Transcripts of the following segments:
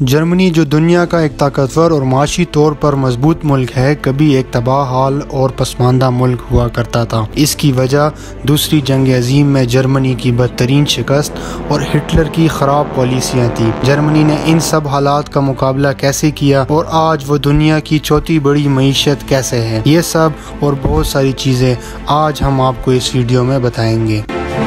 جرمنی جو دنیا کا ایک طاقتور اور معاشی طور پر مضبوط ملک ہے، کبھی ایک تباہ حال اور پسماندہ ملک ہوا کرتا تھا۔ اس کی وجہ دوسری جنگ عظیم میں جرمنی کی بدترین شکست اور ہٹلر کی خراب پالیسیاں تھیں۔ جرمنی نے ان سب حالات کا مقابلہ کیسے کیا اور آج وہ دنیا کی چوتھی بڑی معیشت کیسے ہے، یہ سب اور بہت ساری چیزیں آج ہم آپ کو اس ویڈیو میں بتائیں گے۔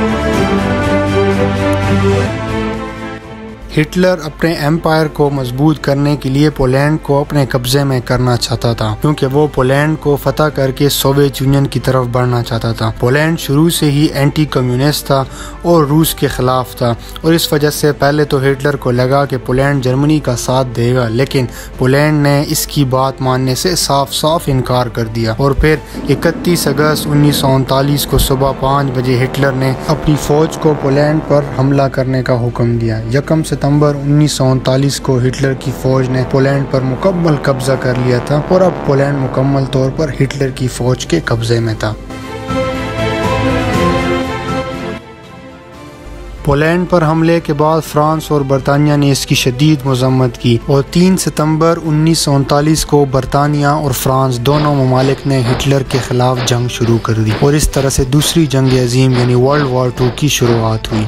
ہٹلر اپنے ایمپائر کو مضبوط کرنے کے لیے پولینڈ کو اپنے قبضے میں کرنا چاہتا تھا، کیونکہ وہ پولینڈ کو فتح کر کے سوویت یونین کی طرف بڑھنا چاہتا تھا۔ پولینڈ شروع سے ہی اینٹی کمیونسٹ تھا اور روس کے خلاف تھا، اور اس وجہ سے پہلے تو ہٹلر کو لگا کہ پولینڈ جرمنی کا ساتھ دے گا، لیکن پولینڈ نے اس کی بات ماننے سے صاف انکار کر دیا، اور پھر 31 اگست 1939 کو صبح 5 بجے ہٹلر نے اپنی فوج کو پولینڈ پر حملہ کرنے کا حکم دیا۔ 1 ستمبر 1939 کو ہٹلر کی فوج نے پولینڈ پر مکمل قبضہ کر لیا تھا، اور اب پولینڈ مکمل طور پر ہٹلر کی فوج کے قبضے میں تھا۔ پولینڈ پر حملے کے بعد فرانس اور برطانیہ نے اس کی شدید مذمت کی، اور 3 ستمبر 1939 کو برطانیہ اور فرانس دونوں ممالک نے ہٹلر کے خلاف جنگ شروع کر دی، اور اس طرح سے دوسری جنگ عظیم یعنی ورلڈ وار 2 کی شروعات ہوئی۔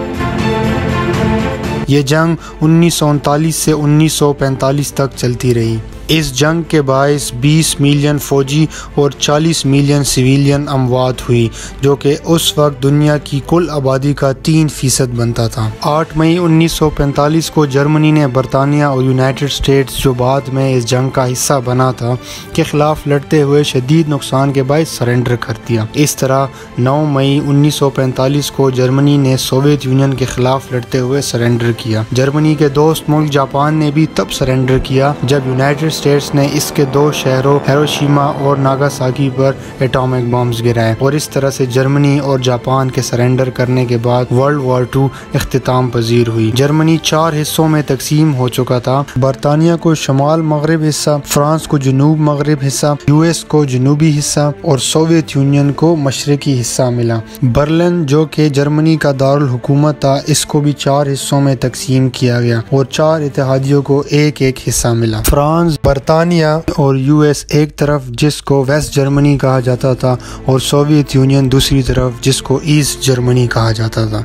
یہ جنگ 1939 سے 1945 تک چلتی رہی۔ اس جنگ کے باعث 20 ملین فوجی اور 40 ملین سویلین اموات ہوئی، جو کہ اس وقت دنیا کی کل آبادی کا 3% بنتا تھا۔ 8 مئی 1945 کو جرمنی نے برطانیہ اور یونائٹڈ اسٹیٹس، جو بعد میں اس جنگ کا حصہ بنا تھا، کے خلاف لڑتے ہوئے شدید نقصان کے باعث سرنڈر کر دیا۔ اس طرح 9 مئی 1945 کو جرمنی نے سوویت یونین کے خلاف لڑتے ہوئے سرنڈر کیا۔ جرمنی کے دوست ملک جاپان نے بھی تب سرنڈر کیا جب یونائٹڈ اسٹیٹس نے اس کے 2 شہروں ہیروشیما اور ناگاساکی پر ایٹامک بمز گرائے، اور اس طرح سے جرمنی اور جاپان کے سرنڈر کرنے کے بعد ورلڈ وار 2 اختتام پذیر ہوئی۔ جرمنی 4 حصوں میں تقسیم ہو چکا تھا: برطانیہ کو شمال مغرب حصہ، فرانس کو جنوب مغرب حصہ، US کو جنوبی حصہ، اور سوویت یونین کو مشرقی حصہ ملا۔ برلن، جو کہ جرمنی کا دارالحکومت تھا، اس کو بھی 4 حصوں میں تقسیم کیا گیا، اور 4 اتحادیوں کو ایک حصہ ملا۔ فرانس، برطانیہ اور US ایک طرف، جس کو ویسٹ جرمنی کہا جاتا تھا، اور سوویت یونین دوسری طرف، جس کو ایسٹ جرمنی کہا جاتا تھا۔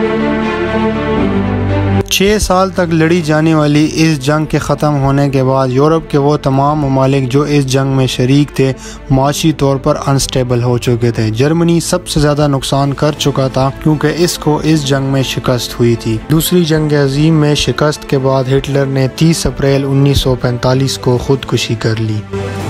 6 سال تک لڑی جانے والی اس جنگ کے ختم ہونے کے بعد یورپ کے وہ تمام ممالک جو اس جنگ میں شریک تھے معاشی طور پر انسٹیبل ہو چکے تھے۔ جرمنی سب سے زیادہ نقصان کر چکا تھا، کیونکہ اس کو اس جنگ میں شکست ہوئی تھی۔ دوسری جنگ عظیم میں شکست کے بعد ہٹلر نے 30 اپریل 1945 کو خودکشی کر لی۔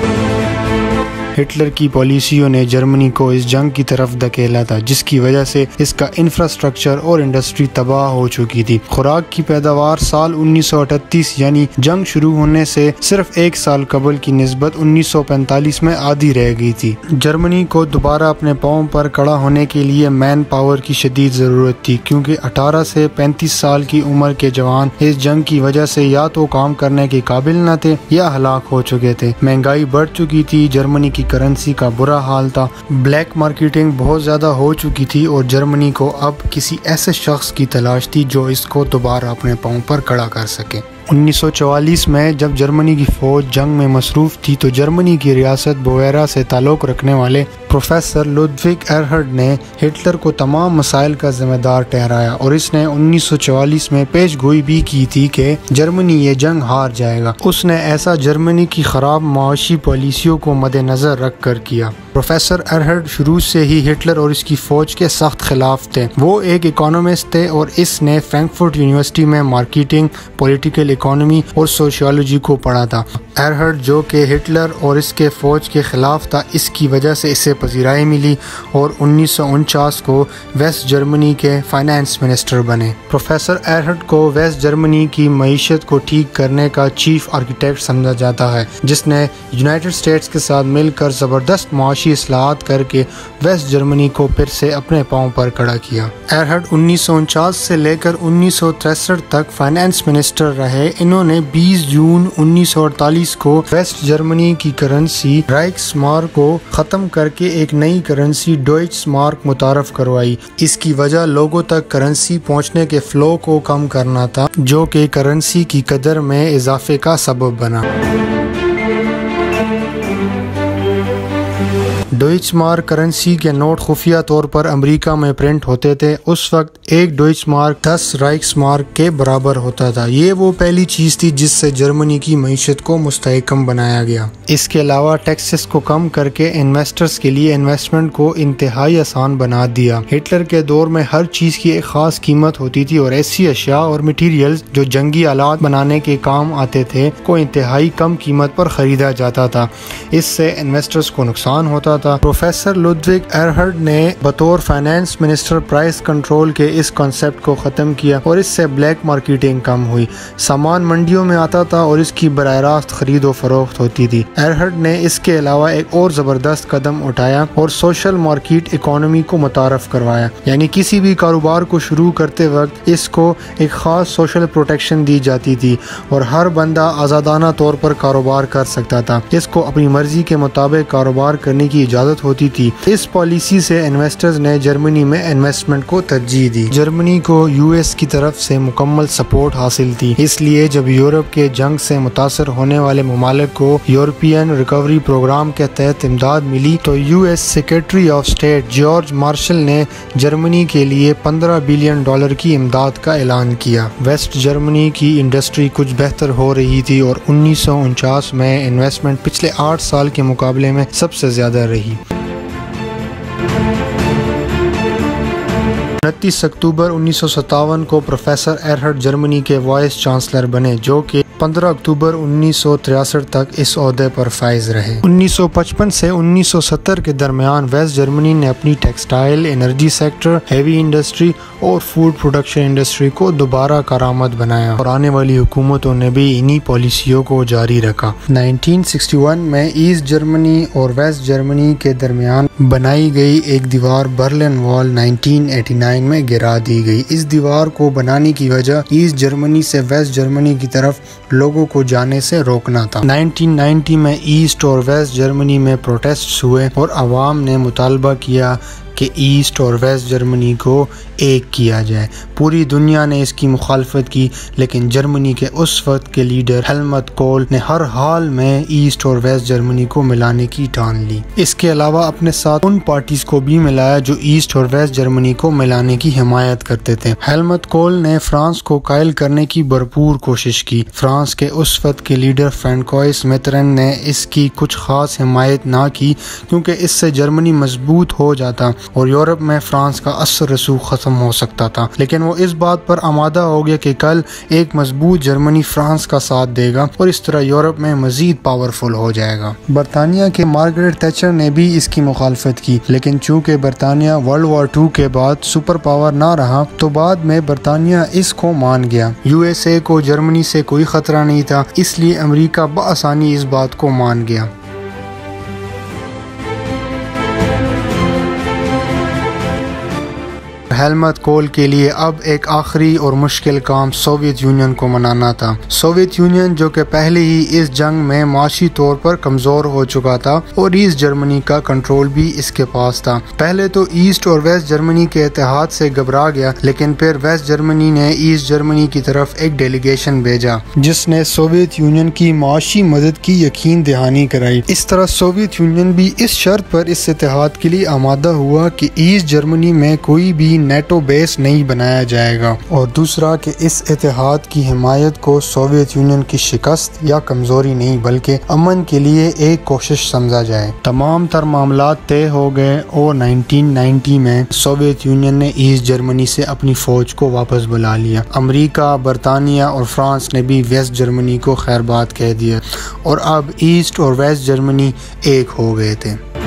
ہٹلر کی پالیسیوں نے جرمنی کو اس جنگ کی طرف دھکیلا تھا، جس کی وجہ سے اس کا انفراسٹرکچر اور انڈسٹری تباہ ہو چکی تھی۔ خوراک کی پیداوار سال 1938 یعنی جنگ شروع ہونے سے صرف 1 سال قبل کی نسبت 1945 میں آدھی رہ گئی تھی۔ جرمنی کو دوبارہ اپنے پاؤں پر کھڑا ہونے کے لیے مین پاور کی شدید ضرورت تھی، کیونکہ 18 سے 35 سال کی عمر کے جوان اس جنگ کی وجہ سے یا تو کام کرنے کے قابل نہ تھے یا ہلاک ہو چکے تھے۔ مہنگائی بڑھ چکی تھی، جرمنی کی کرنسی کا برا حال تھا، بلیک مارکیٹنگ بہت زیادہ ہو چکی تھی، اور جرمنی کو اب کسی ایسے شخص کی تلاش تھی جو اس کو دوبارہ اپنے پاؤں پر کھڑا کر سکے۔ 1944 میں جب جرمنی کی فوج جنگ میں مصروف تھی تو جرمنی کی ریاست بویرا سے تعلق رکھنے والے پروفیسر لودوگ ایرہرڈ نے ہٹلر کو تمام مسائل کا ذمہ دار ٹھہرایا، اور اس نے 1944 میں پیش گوئی بھی کی تھی کہ جرمنی یہ جنگ ہار جائے گا۔ اس نے ایسا جرمنی کی خراب معاشی پالیسیوں کو مد نظر رکھ کر کیا۔ پروفیسر ایرہرڈ شروع سے ہی ہٹلر اور اس کی فوج کے سخت خلاف تھے۔ وہ ایک اکانومسٹ تھے، اور اس نے فرینکفرٹ یونیورسٹی میں مارکیٹنگ، پولیٹیکل اکانومی اور سوشیولوجی کو پڑھا تھا۔ ایرہرڈ، جو کہ ہٹلر اور اس کے فوج کے خلاف تھا، اس کی وجہ سے اسے پذیرائی ملی، اور 1949 کو ویسٹ جرمنی کے فائنانس منسٹر بنے۔ پروفیسر ایرہرڈ کو ویسٹ جرمنی کی معیشت کو ٹھیک کرنے کا چیف آرکیٹیکٹ سمجھا جاتا ہے، جس نے یونائٹڈ اسٹیٹس کے ساتھ مل کر زبردست معاشی اصلاحات کر کے ویسٹ جرمنی کو پھر سے اپنے پاؤں پر کھڑا کیا۔ ایرہرڈ 1949 سے لے کر 1963 تک فائنانس منسٹر رہے، انہوں نے 20 جون 1948 کو ویسٹ جرمنی کی کرنسی رائکس مارک کو ختم کر کے ایک نئی کرنسی ڈوئچ مارک متعارف کروائی۔ اس کی وجہ لوگوں تک کرنسی پہنچنے کے فلو کو کم کرنا تھا، جو کہ کرنسی کی قدر میں اضافے کا سبب بنا۔ ڈوئچ مارک کرنسی کے نوٹ خفیہ طور پر امریکہ میں پرنٹ ہوتے تھے۔ اس وقت ایک ڈوئچ مارک 10 رائکس مارک کے برابر ہوتا تھا۔ یہ وہ پہلی چیز تھی جس سے جرمنی کی معیشت کو مستحکم بنایا گیا۔ اس کے علاوہ ٹیکسز کو کم کر کے انویسٹرز کے لیے انویسٹمنٹ کو انتہائی آسان بنا دیا۔ ہٹلر کے دور میں ہر چیز کی ایک خاص قیمت ہوتی تھی اور ایسی اشیاء اور مٹیریلز جو جنگی آلات بنانے کے کام آتے تھے کو انتہائی کم قیمت پر خریدا جاتا تھا۔ اس سے انویسٹرز کو نقصان ہوتا تھا۔ پروفیسر لودوگ ایرہرڈ نے بطور فائنانس منسٹر پرائس کنٹرول کے اس کانسیپٹ کو ختم کیا اور اس سے بلیک مارکیٹنگ کم ہوئی۔ سامان منڈیوں میں آتا تھا اور اس کی براہ راست خرید و فروخت ہوتی تھی۔ ایرہرڈ نے اس کے علاوہ ایک اور زبردست قدم اٹھایا اور سوشل مارکیٹ اکانومی کو متعارف کروایا، یعنی کسی بھی کاروبار کو شروع کرتے وقت اس کو ایک خاص سوشل پروٹیکشن دی جاتی تھی اور ہر بندہ آزادانہ طور پر کاروبار کر سکتا تھا۔ اس کو اپنی مرضی کے مطابق کاروبار کرنے کی اجازت ہوتی تھی۔ اس پالیسی سے انویسٹرز نے جرمنی میں انویسٹمنٹ کو ترجیح دی۔ جرمنی کو یو ایس کی طرف سے مکمل سپورٹ حاصل تھی، اس لیے جب یورپ کے جنگ سے متاثر ہونے والے ممالک کو یورپین ریکوری پروگرام کے تحت امداد ملی تو U S secretary of state George Marshall نے جرمنی کے لیے $15 بلین کی امداد کا اعلان کیا۔ ویسٹ جرمنی کی انڈسٹری کچھ بہتر ہو رہی تھی اور 1949 میں انویسٹمنٹ پچھلے 8 سال کے مقابلے میں سب سے زیادہ رہی۔ 29 اکتوبر 1957 کو پروفیسر ایرہرڈ جرمنی کے وائس چانسلر بنے، جو کہ 15 اکتوبر 1963 تک اس عہدے پر فائز رہے۔ 1955 سے 1970 کے درمیان ویسٹ جرمنی نے اپنی textile, energy sector, heavy industry اور فوڈ پروڈکشن انڈسٹری کو دوبارہ کارآمد بنایا اور آنے والی حکومتوں نے بھی انہی پالیسیوں کو جاری رکھا۔ 1961 میں ایسٹ جرمنی اور ویسٹ جرمنی کے درمیان بنائی گئی ایک دیوار برلن وال 1989 میں گرا دی گئی۔ اس دیوار کو بنانے کی وجہ ایسٹ جرمنی سے ویسٹ جرمنی کی طرف لوگوں کو جانے سے روکنا تھا۔ 1990 میں ایسٹ اور ویسٹ جرمنی میں پروٹیسٹس ہوئے اور عوام نے مطالبہ کیا کہ ایسٹ اور ویسٹ جرمنی کو ایک کیا جائے۔ پوری دنیا نے اس کی مخالفت کی، لیکن جرمنی کے اس وقت کے لیڈر ہیلمٹ کول نے ہر حال میں ایسٹ اور ویسٹ جرمنی کو ملانے کی ٹھان لی۔ اس کے علاوہ اپنے ساتھ ان پارٹیز کو بھی ملایا جو ایسٹ اور ویسٹ جرمنی کو ملانے کی حمایت کرتے تھے۔ ہیلمٹ کول نے فرانس کو قائل کرنے کی بھرپور کوشش کی۔ فرانس کے اس وقت کے لیڈر فرانکوائس میترن نے اس کی کچھ خاص حمایت نہ کی، کیونکہ اس سے جرمنی مضبوط ہو جاتا اور یورپ میں فرانس کا اثر رسوخ ختم ہو سکتا تھا، لیکن وہ اس بات پر آمادہ ہو گیا کہ کل ایک مضبوط جرمنی فرانس کا ساتھ دے گا اور اس طرح یورپ میں مزید پاورفل ہو جائے گا۔ برطانیہ کے مارگریٹ تھیچر نے بھی اس کی مخالفت کی، لیکن چونکہ برطانیہ ورلڈ وار 2 کے بعد سپر پاور نہ رہا تو بعد میں برطانیہ اس کو مان گیا۔ یو ایس اے کو جرمنی سے کوئی خطرہ نہیں تھا، اس لیے امریکہ بآسانی اس بات کو مان گیا۔ ہیلمٹ کول کے لیے اب ایک آخری اور مشکل کام سوویت یونین کو منانا تھا۔ سوویت یونین جو کہ پہلے ہی اس جنگ میں معاشی طور پر کمزور ہو چکا تھا اور ایسٹ جرمنی کا کنٹرول بھی اس کے پاس تھا۔ پہلے تو ایسٹ اور ویسٹ جرمنی کے اتحاد سے گھبرا گیا، لیکن پھر ویسٹ جرمنی نے ایسٹ جرمنی کی طرف ایک ڈیلیگیشن بھیجا جس نے سوویت یونین کی معاشی مدد کی یقین دہانی کرائی۔ اس طرح سوویت یونین بھی اس شرط پر اس اتحاد کے لیے آمادہ ہوا کہ ایسٹ جرمنی میں کوئی بھی نیٹو بیس نہیں بنایا جائے گا، اور دوسرا کہ اس اتحاد کی حمایت کو سوویت یونین کی شکست یا کمزوری نہیں بلکہ امن کے لیے ایک کوشش سمجھا جائے۔ تمام تر معاملات طے ہو گئے اور 1990 میں سوویت یونین نے ایسٹ جرمنی سے اپنی فوج کو واپس بلا لیا۔ امریکہ، برطانیہ اور فرانس نے بھی ویسٹ جرمنی کو خیر بات کہہ دیا اور اب ایسٹ اور ویسٹ جرمنی ایک ہو گئے تھے۔